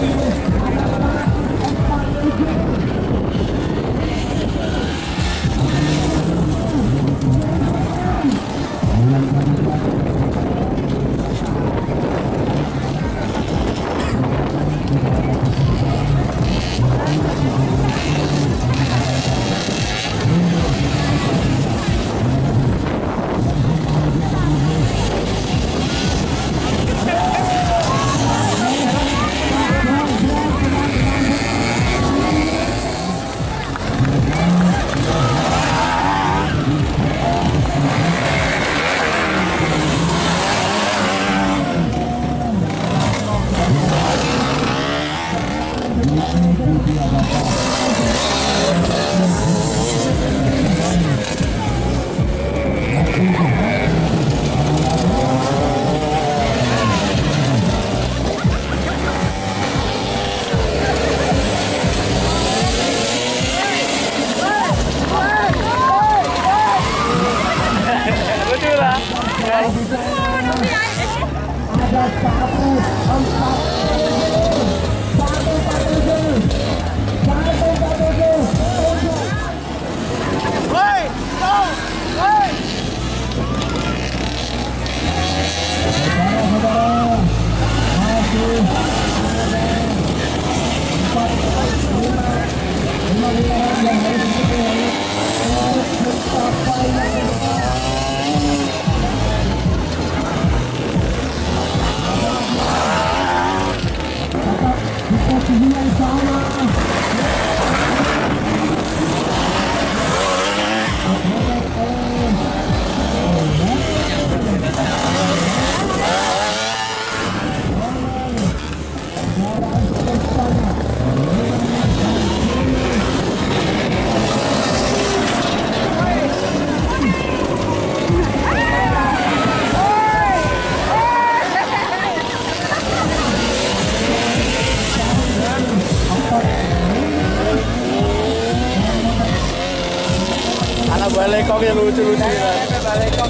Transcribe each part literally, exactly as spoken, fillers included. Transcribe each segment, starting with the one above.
Balekong yang lucu-lucu ya. Balekong.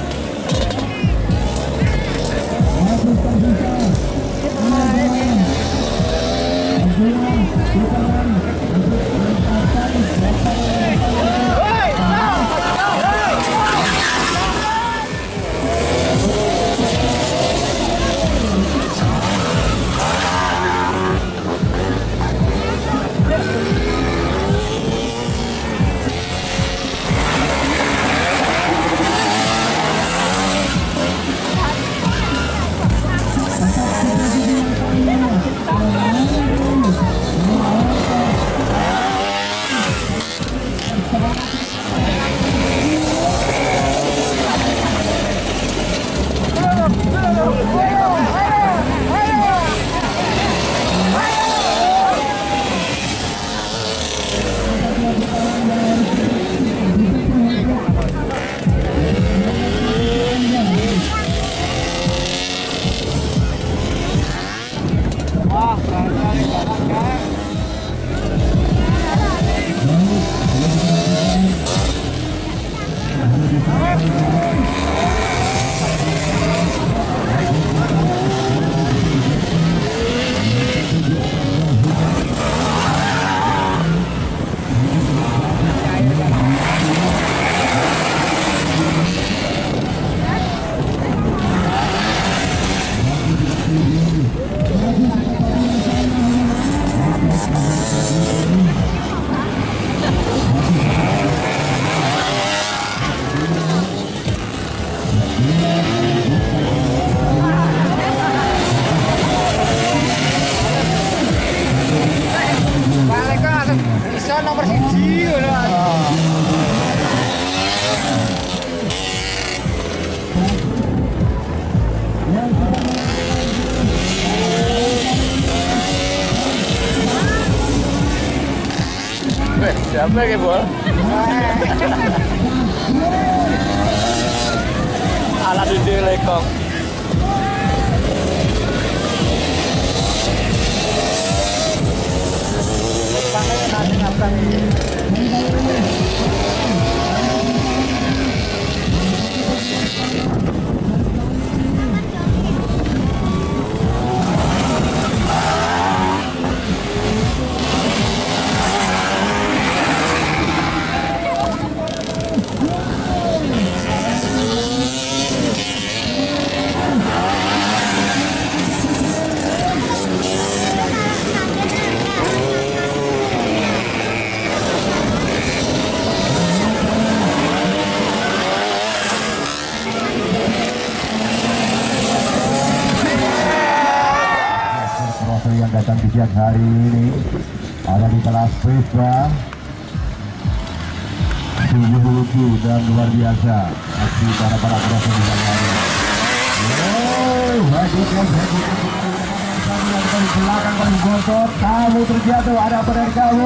Nomor siji siapa yang bol? Alat di lekong. datang di siang hari ini ada di kelas Vespa. Sungguh lucu dan luar biasa aksi para para profesional hari. Oh, bagikan di belakang paling bosot, kamu terjatuh, ada apa dari kamu?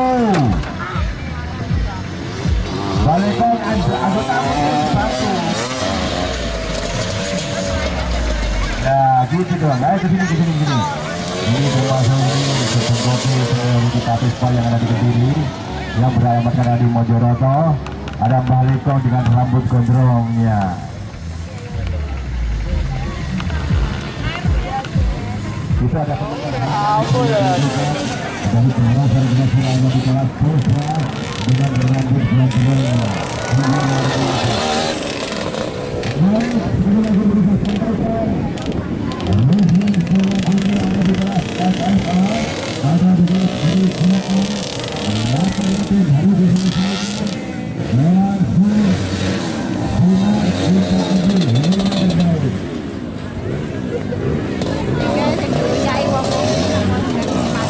Balikon anggota satu. Nah, gitu doang. Ayo ke sini, ke sini, ke sini. Ini termasuk ini seperti Rudi Vespa yang ada di Kediri, yang beralamatkan di Mojoroto. Ada Mbah Lekong dengan rambut gondrongnya. Itu ada Apa ya? dari kelas dengan selama di kelas Vespa dengan rambut gondrongnya.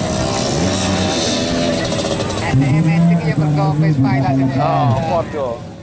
Oh, foto.